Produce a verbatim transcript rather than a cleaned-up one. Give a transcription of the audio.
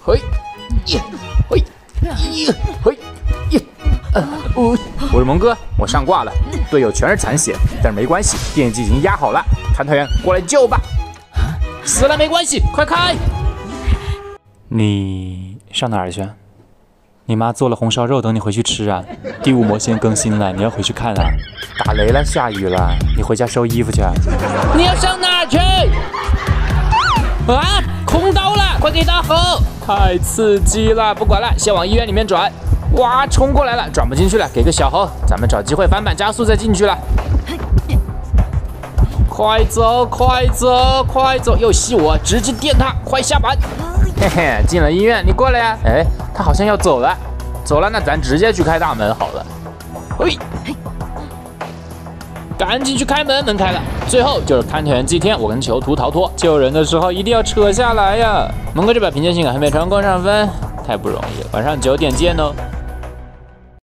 嘿，耶，嘿，耶，嘿，耶，呃，我我是蒙哥，我上挂了，队友全是残血，但是没关系，电击已经压好了，探探员过来救吧。死了没关系，快开！ 你上哪儿去？你妈做了红烧肉等你回去吃啊。第五魔仙更新了，你要回去看啊。打雷了，下雨了，你回家收衣服去。 你要上哪儿去？啊！空刀了，快给大吼！太刺激了，不管了，先往医院里面转。哇，冲过来了，转不进去了，给个小猴，咱们找机会翻板加速再进去了。快走，快走，快走！又吸我，直接电他，快下板！嘿嘿，进了医院，你过来呀！哎，他好像要走了，走了，那咱直接去开大门好了。嘿，赶紧去开门，门开了。最后就是看团员祭天，我跟囚徒逃脱。救人的时候一定要扯下来呀！蒙哥这把凭借性感还没成功上分，太不容易了。晚上九点见哦。